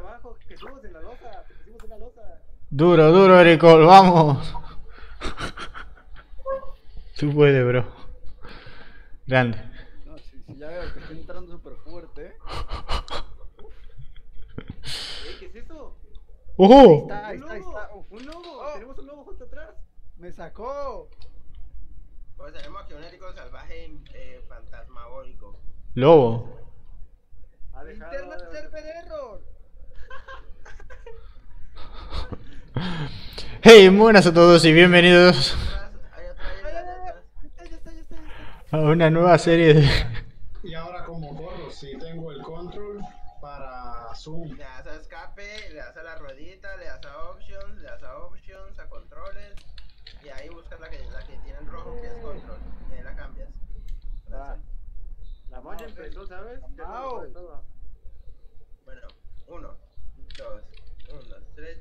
abajo, Jesús, en la losa. Te pusimos en la losa. Duro, duro, Ericol, vamos. Tú puedes, bro. Grande. No, si ya veo que estoy entrando súper fuerte, ¿eh? ¿Qué es eso? ¡Ojo! Ahí está. Uf, Un lobo. Oh. Tenemos un lobo justo atrás. me sacó. Pues tenemos aquí un Érico salvaje fantasmagórico. Lobo. Ha dejado... Internet server error. Hey, buenas a todos y bienvenidos Hay otra Ay, isla ay, ay, detrás. ya está. a una nueva serie de... Y ahora como corro, si tengo el control para zoom. Le das a escape, le das a la ruedita, le das a options, le das a options, a controles. Y ahí buscas la que tiene en rojo, que es control. Y ahí la cambias. Ah, la moña empezó, ¿sabes? Ya no Au. sabe todo. Bueno, 1, 2, 1, 2, 3.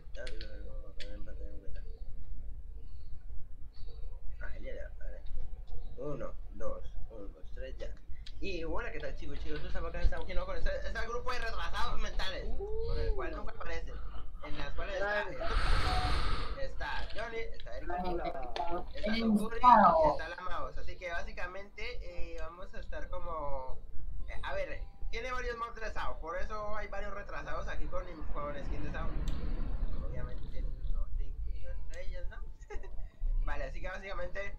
Ah, genial, vale. 1, 2, 1, 2, 3, ya. Y bueno, ¿qué tal, chicos? Estamos aquí ¿no? Con este grupo de retrasados mentales, con el cual nunca aparecen. En las cuales está Johnny, está Eric, está Tokuri y está la Mouse. Así que básicamente vamos a estar como. A ver, tiene varios mods de SAO, por eso hay varios retrasados aquí con skin de SAO. Obviamente no se incluyó entre ellos, ¿no? Vale, así que básicamente.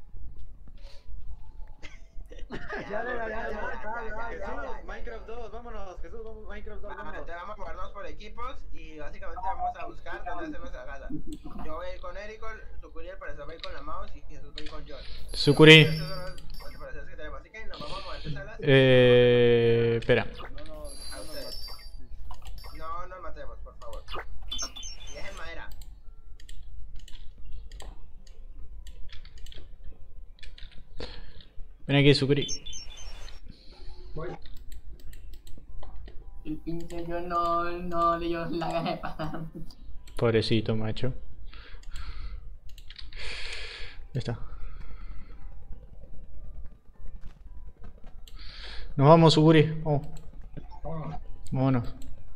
Ya, Minecraft 2, vámonos, Jesús, vamos, Minecraft 2, vámonos. Entonces vamos a movernos por equipos y básicamente vamos a buscar dónde hacer nuestra casa. Yo voy a ir con Eric, Sukuri al parecer va a ir con la Mouse y Jesús va a ir con John. Sukuri. Esos son los preparaciones que tenemos, así que nos vamos a mover de salas. Espera. A ustedes. No nos matemos, por favor. Y dejen madera. Ven aquí, Sukuri. Voy. El pinche yo no leyó la gana de pasar. Pobrecito, macho. Ya está. Nos vamos, Sukuri. Vamos. Vámonos. Vámonos.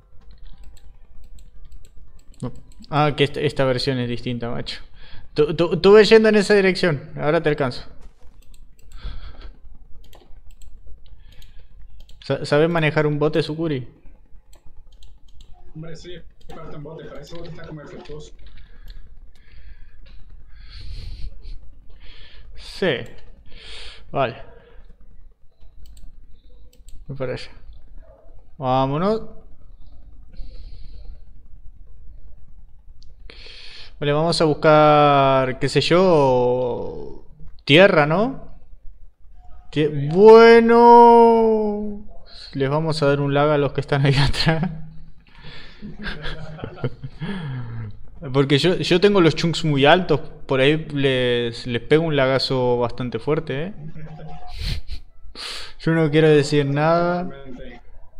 No. Ah, que esta versión es distinta, macho. Tú ves yendo en esa dirección. Ahora te alcanzo. ¿Sabes manejar un bote, Sukuri? Hombre, sí, experto en bote, pero ese bote está como efectuoso. Sí. Vale. Voy para allá. Vámonos. Vale, vamos a buscar, qué sé yo, tierra, ¿no? Bueno. Les vamos a dar un lag a los que están ahí atrás. Porque yo tengo los chunks muy altos. Por ahí les pego un lagazo bastante fuerte, ¿eh? Yo no quiero decir nada. Realmente,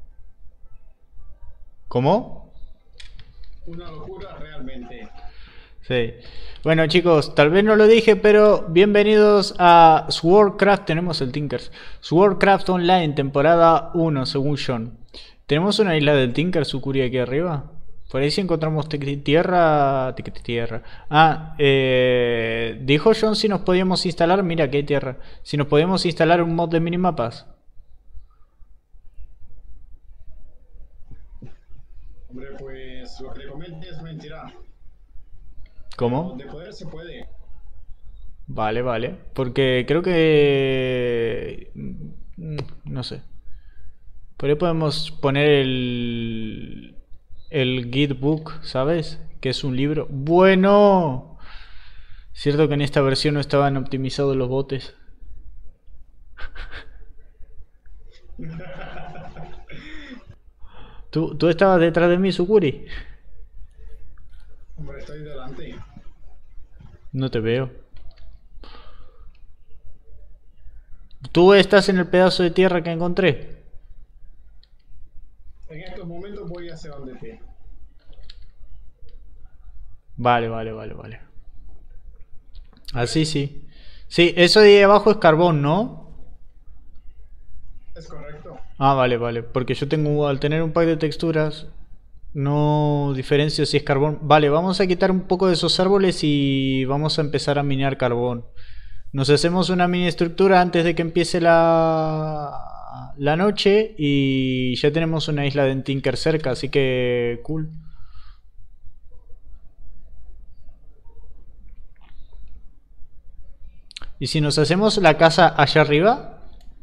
¿Cómo? una locura realmente. Sí. Bueno, chicos, tal vez no lo dije, pero bienvenidos a Swordcraft. Tenemos el Tinkers. Swordcraft Online, temporada 1, según John. ¿Tenemos una isla del Tinker, Sukuri, aquí arriba? Por ahí si encontramos tierra... Tierra. Ah, dijo John si nos podíamos instalar... Mira que hay tierra. Si nos podíamos instalar un mod de minimapas. Hombre, pues lo que le comente es mentira. ¿Cómo? De poder se puede. Vale, vale. Porque creo que... No sé. Por ahí podemos poner el guidebook, ¿sabes? Que es un libro. ¡Bueno! Cierto que en esta versión no estaban optimizados los botes. ¿Tú estabas detrás de mí, Sukuri? Hombre, estoy delante. No te veo. ¿Tú estás en el pedazo de tierra que encontré? En estos momentos voy hacia donde te. Vale. Así sí. Sí, eso de ahí abajo es carbón, ¿no? Es correcto. Ah, vale. Porque yo tengo, al tener un pack de texturas, No diferencio si es carbón. Vale, vamos a quitar un poco de esos árboles y vamos a empezar a minar carbón. Nos hacemos una mini estructura antes de que empiece la noche y ya tenemos una isla de Tinker cerca, así que cool. ¿Y si nos hacemos la casa allá arriba?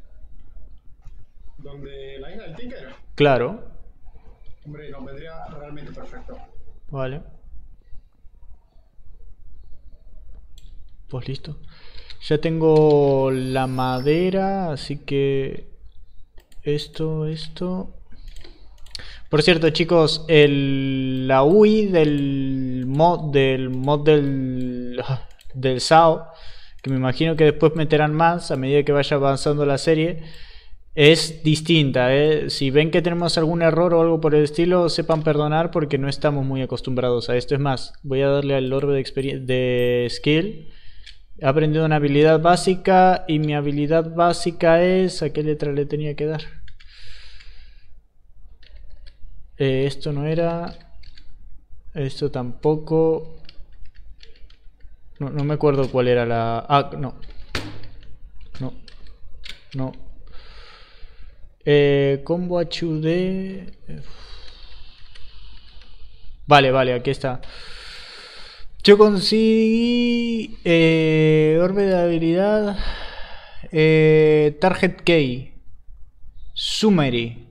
Donde la isla del Tinker. Claro. Hombre, nos vendría realmente perfecto. Vale. Pues listo. Ya tengo la madera, así que esto. Por cierto, chicos, la UI del mod del SAO, que me imagino que después meterán más a medida que vaya avanzando la serie, es distinta, ¿eh? Si ven que tenemos algún error o algo por el estilo, sepan perdonar porque no estamos muy acostumbrados a esto. Es más, voy a darle al orbe de skill. He aprendido una habilidad básica y mi habilidad básica es... ¿A qué letra le tenía que dar? Esto no era... Esto tampoco... No me acuerdo cuál era la... Ah, no. No. Combo HUD... Vale, aquí está. Yo conseguí orbe de habilidad, target key, summary.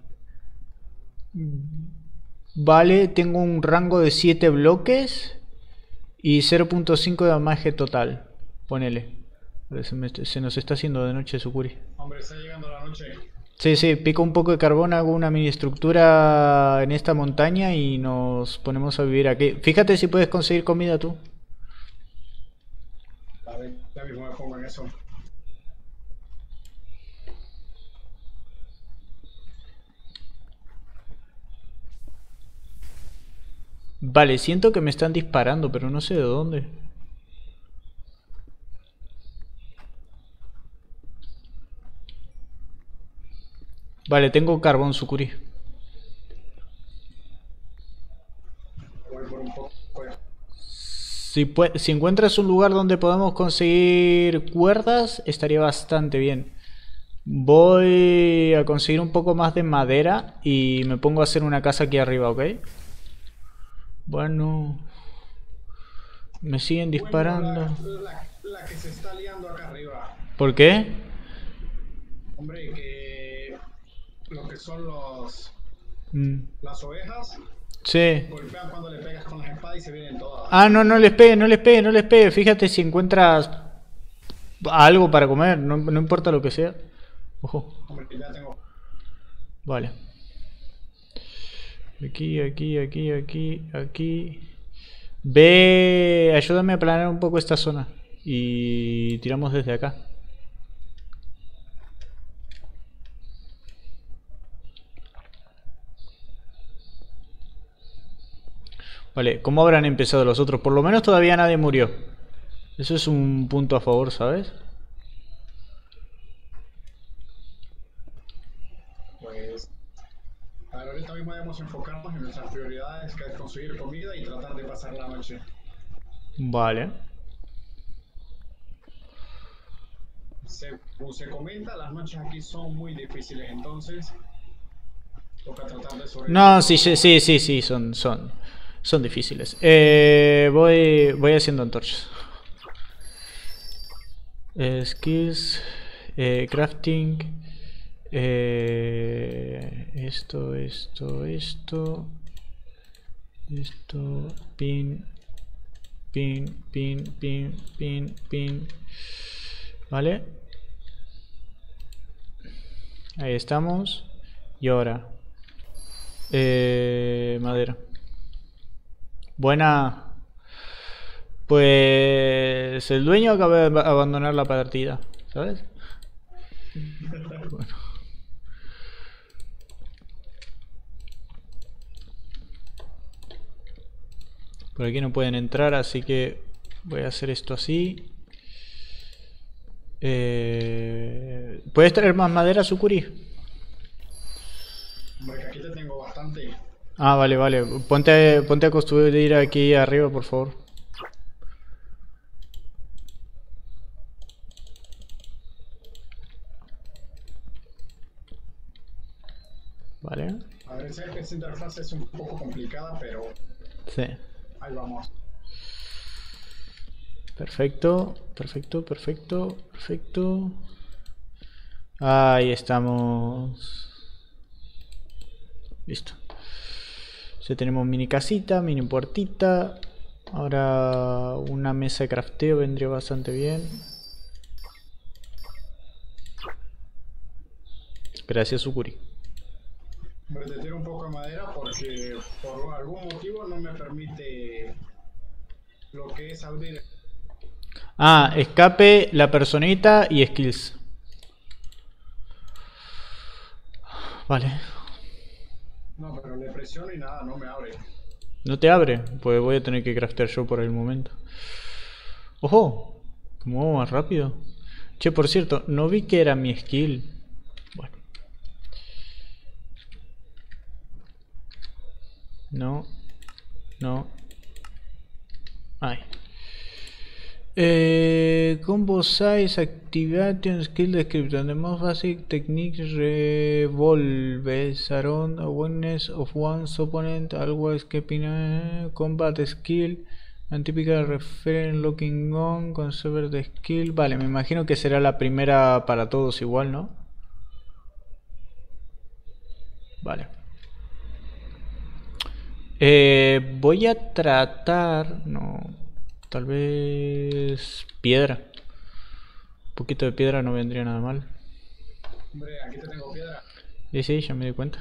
Vale, tengo un rango de 7 bloques y 0.5 de damage total. Ponele. Se nos está haciendo de noche, Sukuri. Hombre, está llegando la noche. Sí, pico un poco de carbón, hago una mini estructura en esta montaña y nos ponemos a vivir aquí. Fíjate si puedes conseguir comida tú. A ver, ya mismo me pongo en eso. Vale, siento que me están disparando, pero no sé de dónde. Vale, tengo carbón, Sukuri. Voy por un poco de... Si encuentras un lugar donde podamos conseguir cuerdas, estaría bastante bien. Voy a conseguir un poco más de madera y me pongo a hacer una casa aquí arriba, ¿ok? Bueno... Me siguen disparando. Bueno, la que se está liando acá arriba. ¿Por qué? Hombre, que... Lo que son las ovejas Sí. golpean cuando le pegas con las espadas y se vienen todas. Ah, no les pegue. Fíjate si encuentras algo para comer, no importa lo que sea. Ojo. Hombre, ya tengo. Vale. Aquí. Ve, ayúdame a planear un poco esta zona. Y tiramos desde acá. Vale, ¿cómo habrán empezado los otros? Por lo menos todavía nadie murió. Eso es un punto a favor, ¿sabes? Pues... A ver, ahorita mismo debemos enfocarnos en nuestras prioridades, que es conseguir comida y tratar de pasar la noche. Vale. Según se comenta, las noches aquí son muy difíciles, entonces... Toca tratar de sobrevivir. No, sí, son difíciles. Voy haciendo antorchas. Skills, crafting, esto, pin, vale. Ahí estamos. Y ahora madera. Buena. Pues el dueño acaba de abandonar la partida, ¿sabes? Bueno. Por aquí no pueden entrar, así que voy a hacer esto así. ¿Puedes traer más madera, Sukuri? Hombre, que aquí te tengo bastante. Ah, vale, vale. Ponte a construir aquí arriba, por favor. Vale. A ver, sé que esa interfaz es un poco complicada, pero Sí. ahí vamos. Perfecto, perfecto, perfecto, perfecto. Ahí estamos. Listo. Ya tenemos mini casita, mini puertita. Ahora una mesa de crafteo vendría bastante bien. Gracias, Sukuri. Me retiro un poco de madera porque por algún motivo no me permite lo que es abrir. Ah, escape, la personita y skills. Vale. No, pero le presiono y nada, no me abre. ¿No te abre? Pues voy a tener que craftear yo por el momento. ¡Ojo! ¿Cómo vamos más rápido? Che, por cierto, no vi que era mi skill. Bueno. No. No. Ay. Combo size, activation, skill description. The most basic technique revolves around awareness of one's opponent, always keeping combat skill. And typical reference locking on, conserve the skill. Vale, me imagino que será la primera para todos igual, ¿no? Vale. Voy a tratar... No... Tal vez... piedra. Un poquito de piedra no vendría nada mal. Hombre, aquí te tengo piedra. Sí, ya me di cuenta.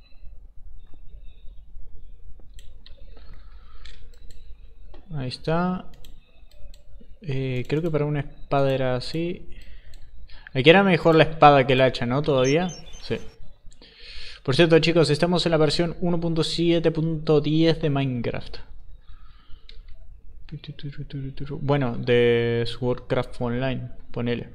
Ahí está. Creo que para una espada era así. Aquí era mejor la espada que el hacha, ¿no? Todavía. Sí. Por cierto, chicos, estamos en la versión 1.7.10 de Minecraft. Bueno, de Swordcraft Online, ponele.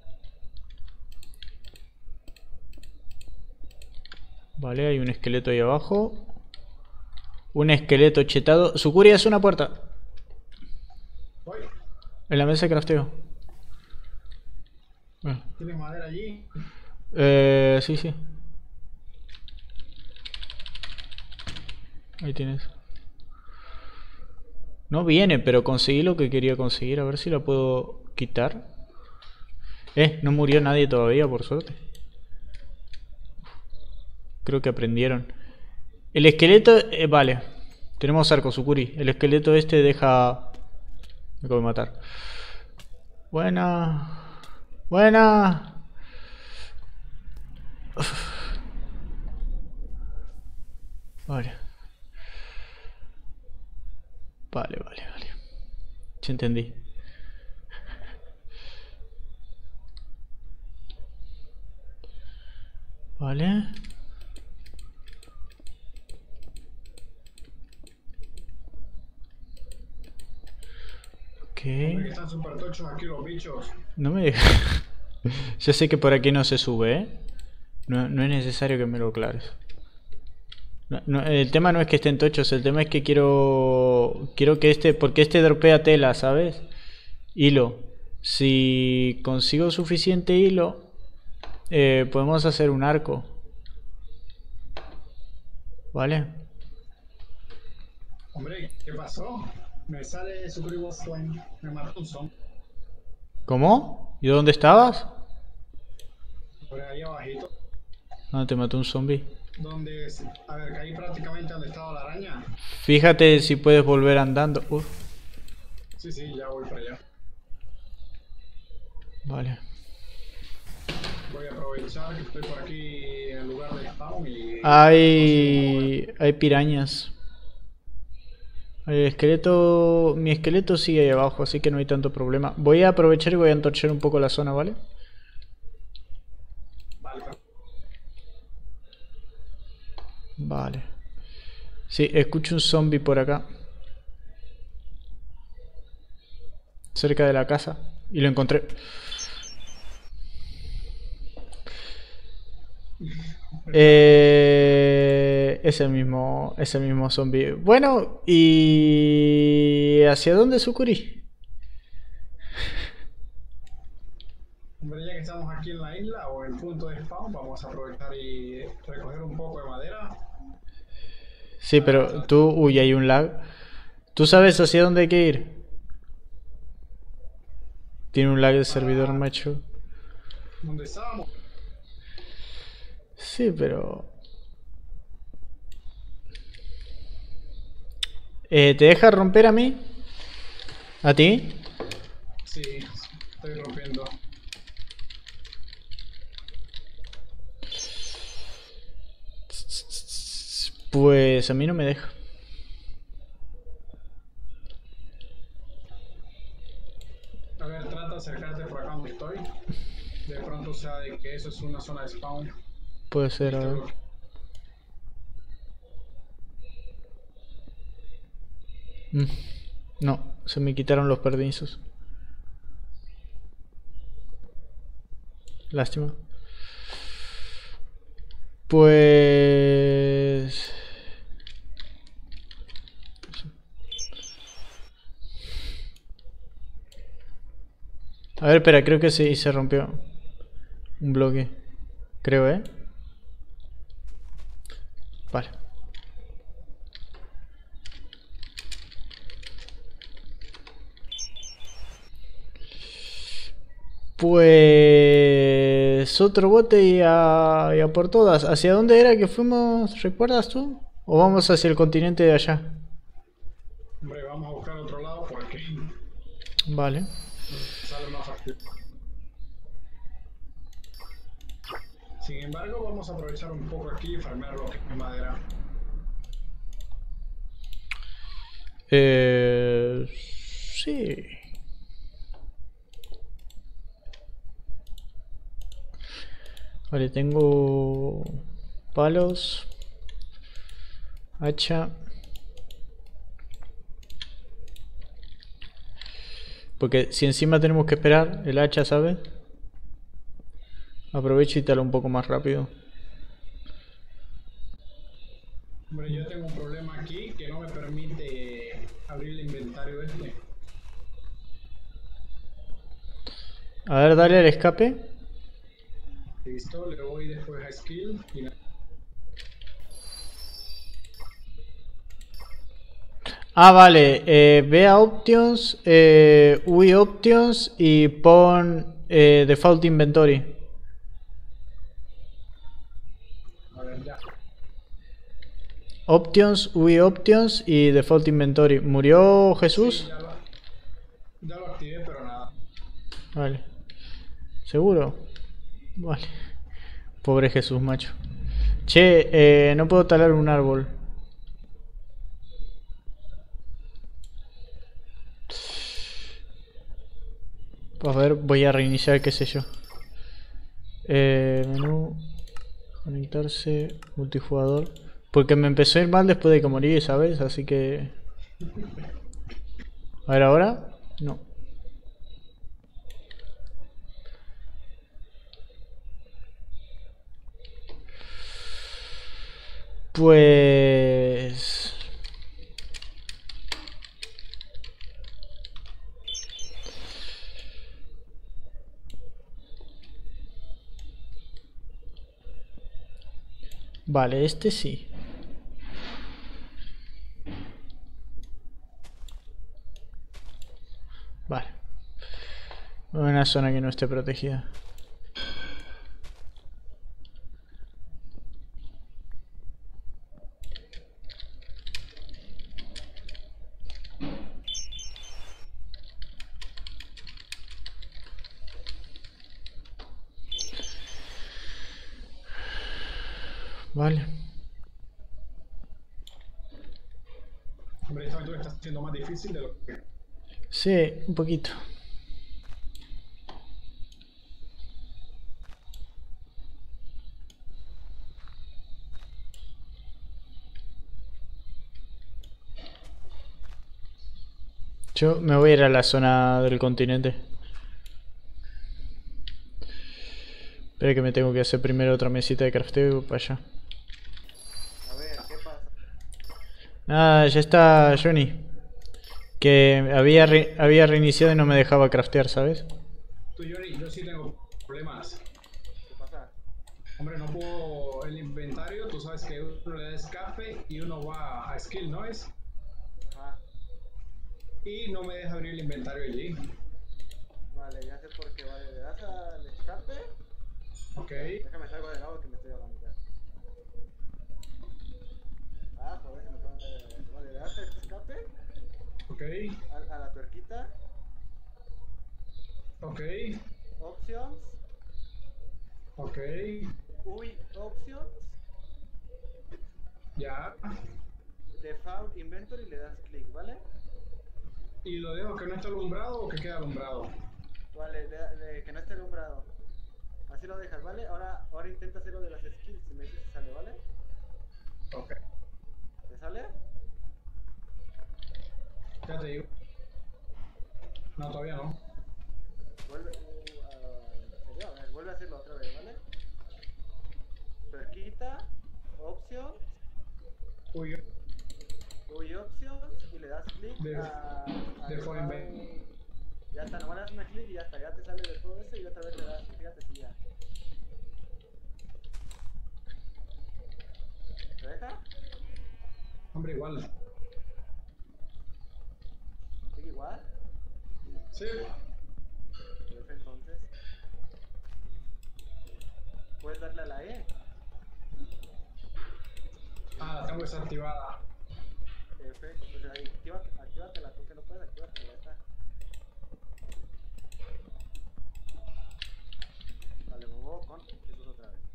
Vale, hay un esqueleto ahí abajo. Un esqueleto chetado. Sukuri, es una puerta. Voy. En la mesa de crafteo. Bueno. ¿Tienes madera allí? Sí, sí. Ahí tienes. No viene, pero conseguí lo que quería conseguir. A ver si la puedo quitar. No murió nadie todavía, por suerte. Creo que aprendieron. El esqueleto... vale. Tenemos arco, Sukuri. El esqueleto este deja... Me acabo de matar. Buena. Buena. Uf. Vale. Vale. Ya entendí. Vale. Ok. Hombre, que están súper tochos aquí los bichos. No me deja. Ya sé que por aquí no se sube, ¿eh? No es necesario que me lo aclares. El tema no es que estén tochos, el tema es que quiero que porque este dropea tela, ¿sabes? Hilo. Si consigo suficiente hilo, podemos hacer un arco. ¿Vale? Hombre, ¿qué pasó? Me sale Sukuri was Flame. Me mató un zombie. ¿Cómo? ¿Y dónde estabas? Por ahí abajito. ¿Dónde te mató un zombie? Donde, a ver, caí prácticamente donde estaba la araña. Fíjate si puedes volver andando. Sí, ya voy para allá. Vale. Voy a aprovechar que estoy por aquí en el lugar de spawn y... Hay pirañas. El esqueleto... Mi esqueleto sigue ahí abajo, así que no hay tanto problema. Voy a aprovechar y voy a antorchar un poco la zona, ¿vale? Vale. Sí, escucho un zombie por acá. Cerca de la casa. Y lo encontré. es el mismo zombie. Bueno, ¿y hacia dónde Sukuri? Hombre, ya que estamos aquí en la isla o en el punto de spawn, vamos a aprovechar y recoger un poco de madera. Sí, pero tú... Uy, hay un lag. ¿Tú sabes hacia dónde hay que ir? Tiene un lag de servidor, macho. ¿Dónde estábamos? Sí, pero... ¿te deja romper a mí? ¿A ti? Sí, estoy rompiendo. Pues a mí no me deja. A ver, trata de acercarte por acá donde estoy. De pronto sea de que eso es una zona de spawn. Puede ser, a ver. No, se me quitaron los permisos. Lástima. Pues... A ver, espera, creo que sí se rompió un bloque. Creo, ¿eh? Vale. Pues... Otro bote y a por todas. ¿Hacia dónde era que fuimos? ¿Recuerdas tú? ¿O vamos hacia el continente de allá? Hombre, vamos a buscar otro lado porque Vale. sale más fácil. Sin embargo, vamos a aprovechar un poco aquí y farmear lo que es madera. Sí. Vale, tengo palos, hacha. Porque si encima tenemos que esperar el hacha, ¿sabes? Aprovecho y talo un poco más rápido. Hombre, yo tengo un problema aquí que no me permite abrir el inventario este. A ver, dale al escape. Listo, le voy después a skill y Ah, vale. Ve a options, UI options y pon default inventory. a ver ya. Options, UI options y default inventory. ¿Murió Sí, Jesús? ya lo activé, pero nada. Vale. ¿Seguro? Vale. Pobre Jesús, macho. Che, no puedo talar un árbol. A ver, voy a reiniciar, qué sé yo. Menú. Conectarse. Multijugador. Porque me empezó a ir mal después de que morí, ¿sabes? Así que... A ver, ¿ahora? No. Pues... Vale, este sí. Vale. Una zona que no esté protegida. Vale. Hombre, esta aventura está siendo más difícil de lo que... Sí, un poquito. Yo me voy a ir a la zona del continente. Espera que me tengo que hacer primero otra mesita de crafteo y voy para allá. A ver, ¿qué Nada, ya está Johnny. Que había reiniciado y no me dejaba craftear, ¿sabes? Tú, Johnny, yo sí tengo problemas. ¿Qué pasa? Hombre, no puedo el inventario, tú sabes que uno le da escape y uno va a skill, ¿no es? Ah, Y no me deja abrir el inventario allí. vale, ya sé por qué. Vale, le das al escape. Ok, Déjame salgo del lado que me estoy ahogando ya. Ah, joder, se me acaban de... Vale, le das al escape, ok, a la tuerquita, ok, options, ok, UI options, ya. default inventory y le das clic, ¿vale? ¿Y lo dejo que no esté alumbrado o que quede alumbrado? Vale, que no esté alumbrado. Así lo dejas, ¿vale? Ahora intenta hacer lo de las skills, si me dices si sale, ¿vale? Ok, ¿Te sale? ya te digo. No, todavía no. Vuelve, ¿en serio? A ver, vuelve a hacerlo otra vez, ¿vale? Tuerquita, options, Uy, UI options y le das clic De- a default default. inventory. Ya está, nomás le das una clic y ya está, ya te sale de todo eso y otra vez le das, fíjate si ya. ¿Te deja? hombre, igual. ¿Sigue igual? Sí, Pues entonces puedes darle a la E. la tengo desactivada. F, pues ahí, actívatela, tú que no puedes, actívatela, ya está. Vale, bobo con Jesús otra vez.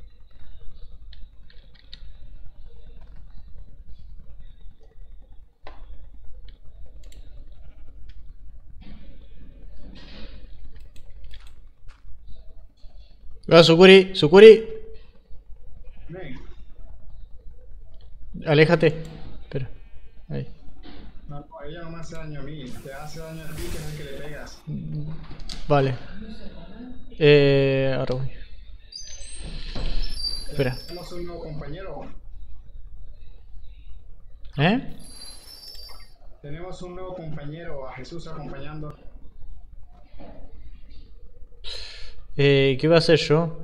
¡Ah, Sukuri! ¡Sukuri! Ven. Aléjate. Espera. Ahí. No, no, ella no me hace daño a mí. Te hace daño a ti, que es el que le pegas. Vale. Ahora voy. Espera. Tenemos un nuevo compañero. ¿Eh? Tenemos un nuevo compañero, a Jesús acompañando. ¿Qué iba a hacer yo?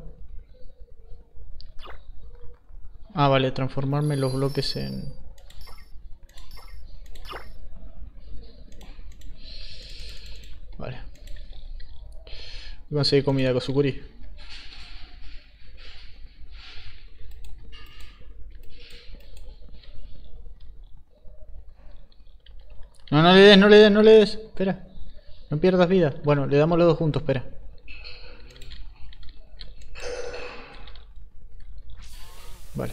Ah, vale, transformarme los bloques en... Vale. Voy a conseguir comida con Sukuri. No, no le des, no le des, no le des. Espera. No pierdas vida. Bueno, le damos los dos juntos, espera. Vale.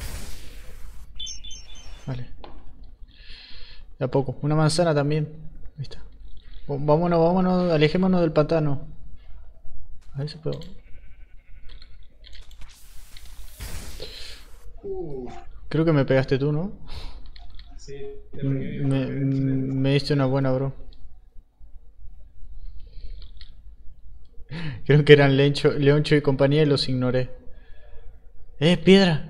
Vale. De a poco. Una manzana también. Ahí está. Vámonos, vámonos, alejémonos del pantano. A ver si puedo. Creo que me pegaste tú, ¿no? Sí, te pegué. Me diste una buena, bro. Creo que eran Leoncho y compañía y los ignoré. Piedra!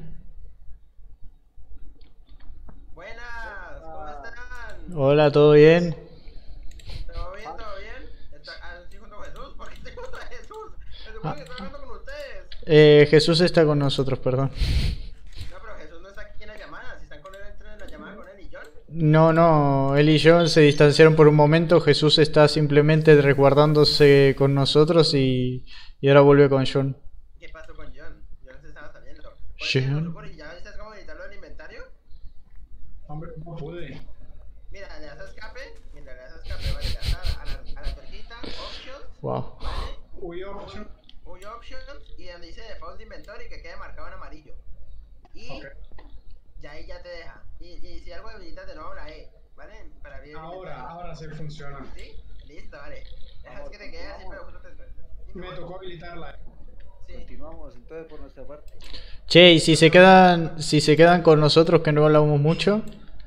Buenas, ¿cómo están? Hola, ¿todo bien? ¿Todo bien? ¿Todo bien? ¿Estoy junto con Jesús? ¿Por qué estoy junto a Jesús? Se supone que estoy hablando con ustedes. Jesús está con nosotros, perdón. No, pero Jesús no está aquí en la llamada. Si están con él, entren en la llamada con él y John. No, él y yo se distanciaron por un momento. Jesús está simplemente resguardándose con nosotros y ahora vuelve con John. ¿Qué pasó con John? John se estaba saliendo. John. Oye, ¿ya viste cómo editarlo del inventario? Hombre, no pude. Mira, le das a escape. Mira, le das a escape, vale. Le das a la tarjeta, options, Wow. ¿vale? Uy, option. Uy, options. Y donde dice default inventory que quede marcado en amarillo. Y Ok. ya ahí ya te deja. Y si algo habilitas de nuevo la E, ¿vale? Para abrir el inventario. Ahora sí funciona. ¿Sí? Listo, vale. Dejas que te quede así, pero justo te... Me tocó habilitarla. Sí. Continuamos entonces por nuestra parte. Che, y si se quedan con nosotros que no hablamos mucho,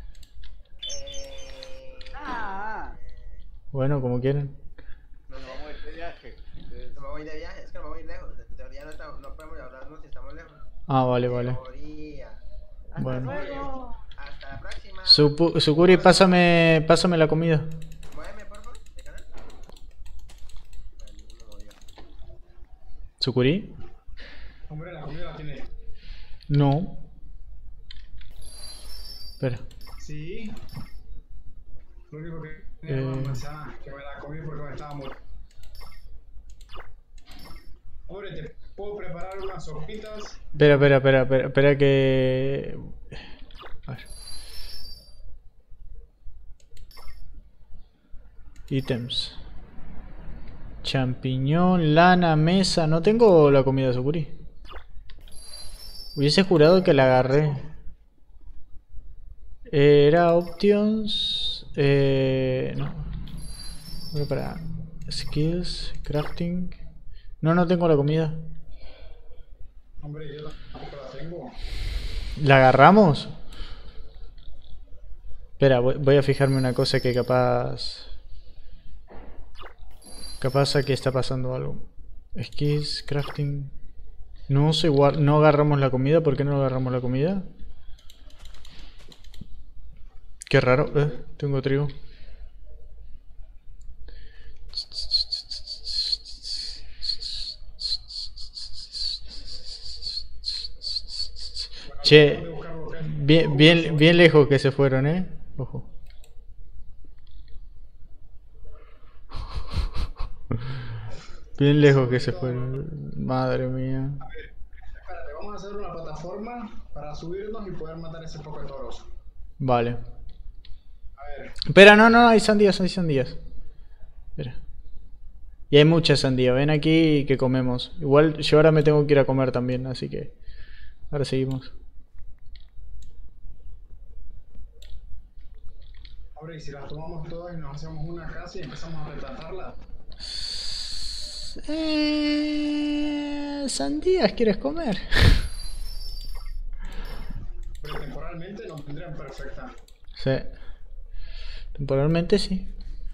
bueno, como quieren. No Nos sé. vamos a ir de viaje. Entonces, No me voy de viaje, es que no me voy lejos. En teoría no podemos hablarnos si estamos lejos. Ah, vale, vale. Teoría. ¡hasta Bueno. luego! Hasta la próxima. Sukuri, pásame la comida. Muéveme, por favor, de canal. Vale, no me movió. ¿Sukuri? Hombre, la comida la tiene. No. Espera. Sí. Lo único que tenía era una manzana que me la comí porque me estaba muriendo. Hombre, te puedo preparar unas sopitas. Espera que... A ver. Ítems. Champiñón, lana, mesa. No tengo la comida, Sukuri. Hubiese jurado que la agarré. Era options. No. Voy para skills, crafting. No tengo la comida. Hombre, yo tampoco la tengo. ¿La agarramos? Espera, voy a fijarme una cosa que capaz... Capaz aquí está pasando algo. Skills, crafting... No sé, no agarramos la comida. ¿Por qué no agarramos la comida? Qué raro. Tengo trigo. Che, bien lejos que se fueron, Ojo. Bien lejos que se fueron. Madre mía. A ver, espérate, vamos a hacer una plataforma para subirnos y poder matar ese poco de toros. Vale. A ver, Espera, no, hay sandías. Espera. Y hay mucha sandía. Ven aquí que comemos. Igual yo ahora me tengo que ir a comer también, así que... Ahora seguimos. hombre, y si las tomamos todas y nos hacemos una casa y empezamos a retratarla. Sandías, ¿quieres comer? Pero temporalmente nos vendrían perfectas. Sí. Temporalmente sí.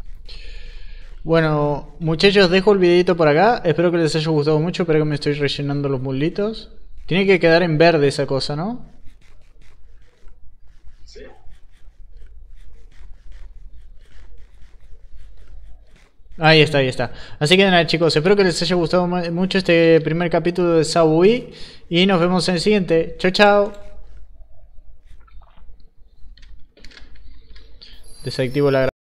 Bueno, muchachos, dejo el videito por acá. Espero que les haya gustado mucho. Espero que me estoy rellenando los muslitos. Tiene que quedar en verde esa cosa, ¿no? Sí. Ahí está. Así que nada, chicos, espero que les haya gustado mucho este primer capítulo de Sabui. Y nos vemos en el siguiente. Chao. Desactivo la grabación.